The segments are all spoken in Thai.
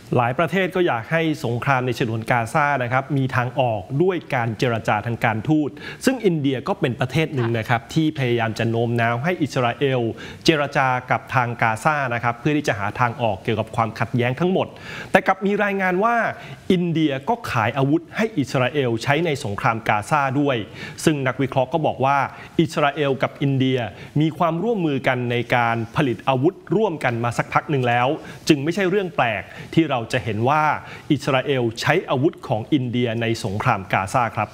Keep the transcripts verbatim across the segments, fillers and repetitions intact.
หลายประเทศก็อยากให้สงครามในฉนวนกาซานะครับมีทางออกด้วยการเจรจาทางการทูตซึ่งอินเดียก็เป็นประเทศหนึ่งนะครับที่พยายามจะโน้มน้าวให้อิสราเอลเจรจากับทางกาซานะครับเพื่อที่จะหาทางออกเกี่ยวกับความขัดแย้งทั้งหมดแต่กลับมีรายงานว่าอินเดียก็ขายอาวุธให้อิสราเอลใช้ในสงครามกาซาด้วยซึ่งนักวิเคราะห์ก็บอกว่าอิสราเอลกับอินเดียมีความร่วมมือกันในการผลิตอาวุธร่วมกันมาสักพักหนึ่งแล้วจึงไม่ใช่เรื่องแปลกที่เราจะเห็นว่าอิสราเอลใช้อาวุธของอินเดียในสงครามกาซาครับ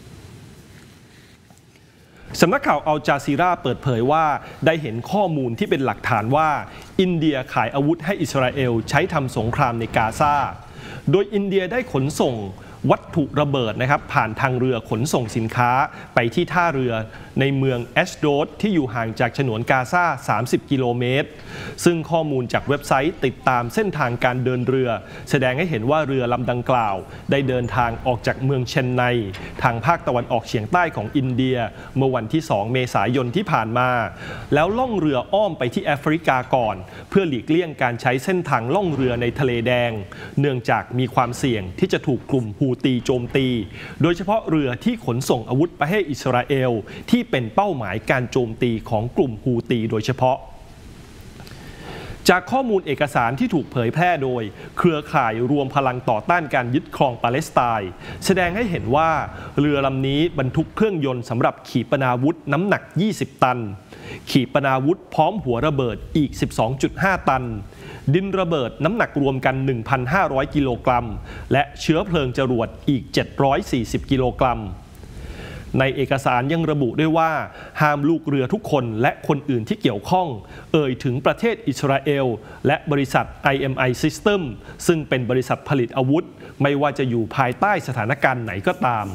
สำนักข่าวอัลจาซีราเปิดเผยว่าได้เห็นข้อมูลที่เป็นหลักฐานว่าอินเดียขายอาวุธให้อิสราเอลใช้ทำสงครามในกาซาโดยอินเดียได้ขนส่งวัตถุระเบิดนะครับผ่านทางเรือขนส่งสินค้าไปที่ท่าเรือในเมืองแอชโดดที่อยู่ห่างจากฉนวนกาซาสามสิบกิโลเมตรซึ่งข้อมูลจากเว็บไซต์ติดตามเส้นทางการเดินเรือแสดงให้เห็นว่าเรือลำดังกล่าวได้เดินทางออกจากเมืองเชนไนทางภาคตะวันออกเฉียงใต้ของอินเดียเมื่อวันที่สองเมษายนที่ผ่านมาแล้วล่องเรืออ้อมไปที่แอฟริกาก่อนเพื่อหลีกเลี่ยงการใช้เส้นทางล่องเรือในทะเลแดงเนื่องจากมีความเสี่ยงที่จะถูกกลุ่มฮูตีโจมตีโดยเฉพาะเรือที่ขนส่งอาวุธไปให้อิสราเอลที่เป็นเป้าหมายการโจมตีของกลุ่มฮูตีโดยเฉพาะจากข้อมูลเอกสารที่ถูกเผยแพร่โดยเครือข่ายรวมพลังต่อต้านการยึดครองปาเลสไตน์แสดงให้เห็นว่าเรือลำนี้บรรทุกเครื่องยนต์สำหรับขีปนาวุธน้ำหนักยี่สิบตันขีปนาวุธพร้อมหัวระเบิดอีก สิบสองจุดห้า ตันดินระเบิดน้ำหนักรวมกัน หนึ่งพันห้าร้อย กิโลกรัมและเชื้อเพลิงจรวดอีก เจ็ดร้อยสี่สิบ กิโลกรัมในเอกสารยังระบุด้วยว่าห้ามลูกเรือทุกคนและคนอื่นที่เกี่ยวข้องเอ่ยถึงประเทศอิสราเอลและบริษัท ไอ เอ็ม ไอ System ซึ่งเป็นบริษัทผลิตอาวุธไม่ว่าจะอยู่ภายใต้สถานการณ์ไหนก็ตาม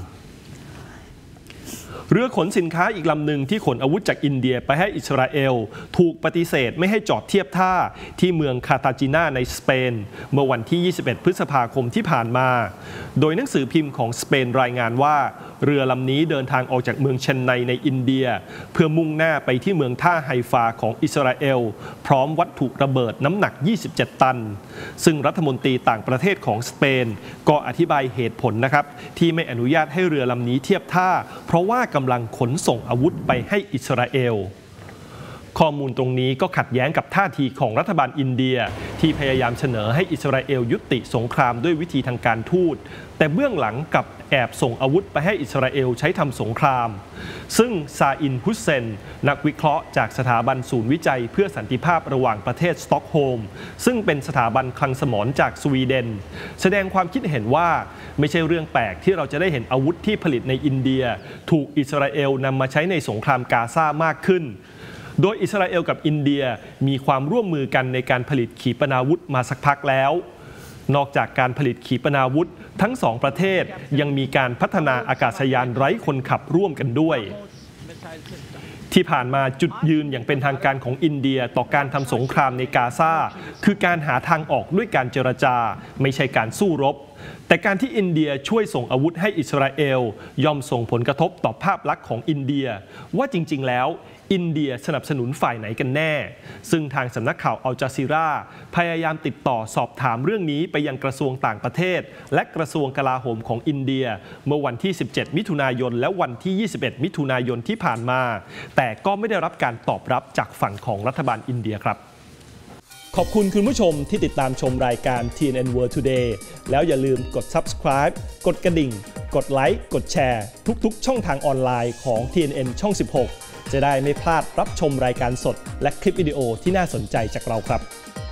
เรือขนสินค้าอีกลำหนึ่งที่ขนอาวุธจากอินเดียไปให้อิสราเอลถูกปฏิเสธไม่ให้จอดเทียบท่าที่เมืองคาตาจินาในสเปนเมื่อวันที่ยี่สิบเอ็ดพฤษภาคมที่ผ่านมาโดยหนังสือพิมพ์ของสเปนรายงานว่าเรือลำนี้เดินทางออกจากเมืองเชนไนในอินเดียเพื่อมุ่งหน้าไปที่เมืองท่าไฮฟาของอิสราเอลพร้อมวัตถุระเบิดน้ำหนักยี่สิบเจ็ดตันซึ่งรัฐมนตรีต่างประเทศของสเปนก็อธิบายเหตุผลนะครับที่ไม่อนุญาตให้เรือลำนี้เทียบท่าเพราะว่ากำลังขนส่งอาวุธไปให้อิสราเอลข้อมูลตรงนี้ก็ขัดแย้งกับท่าทีของรัฐบาลอินเดียที่พยายามเสนอให้อิสราเอลยุติสงครามด้วยวิธีทางการทูตแต่เบื้องหลังกับแอบส่งอาวุธไปให้อิสราเอลใช้ทำสงครามซึ่งซาอินฮุสเซนนักวิเคราะห์จากสถาบันศูนย์วิจัยเพื่อสันติภาพระหว่างประเทศสต็อกโฮล์มซึ่งเป็นสถาบันคลังสมรจากสวีเดนแสดงความคิดเห็นว่าไม่ใช่เรื่องแปลกที่เราจะได้เห็นอาวุธที่ผลิตในอินเดียถูกอิสราเอลนำมาใช้ในสงครามกาซามากขึ้นโดยอิสราเอลกับอินเดียมีความร่วมมือกันในการผลิตขีปนาวุธมาสักพักแล้วนอกจากการผลิตขีปนาวุธทั้งสองประเทศยังมีการพัฒนาอากาศยานไร้คนขับร่วมกันด้วยที่ผ่านมาจุดยืนอย่างเป็นทางการของอินเดียต่อการทำสงครามในกาซาคือการหาทางออกด้วยการเจรจาไม่ใช่การสู้รบแต่การที่อินเดียช่วยส่งอาวุธให้อิสราเอลย่อมส่งผลกระทบต่อภาพลักษณ์ของอินเดียว่าจริงๆแล้วอินเดียสนับสนุนฝ่ายไหนกันแน่ซึ่งทางสำนักข่าวอัลจาซีราพยายามติดต่อสอบถามเรื่องนี้ไปยังกระทรวงต่างประเทศและกระทรวงกลาโหมของอินเดียเมื่อวันที่สิบเจ็ดมิถุนายนและวันที่ยี่สิบเอ็ดมิถุนายนที่ผ่านมาแต่ก็ไม่ได้รับการตอบรับจากฝั่งของรัฐบาลอินเดียครับขอบคุณคุณผู้ชมที่ติดตามชมรายการ ที เอ็น เอ็น World Today แล้วอย่าลืมกด Subscribe กดกระดิ่งกดไลค์กดแชร์ทุกๆช่องทางออนไลน์ของ ที เอ็น เอ็น ช่องสิบหกจะได้ไม่พลาดรับชมรายการสดและคลิปวิดีโอที่น่าสนใจจากเราครับ